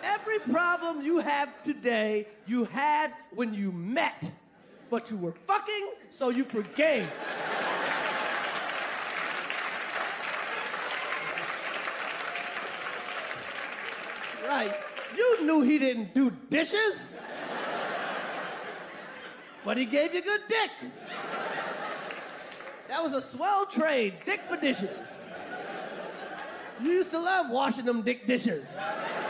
Every problem you have today, you had when you met. But you were fucking, so you forgave. Right. You knew he didn't do dishes. But he gave you good dick. That was a swell trade, dick for dishes. You used to love washing them dick dishes.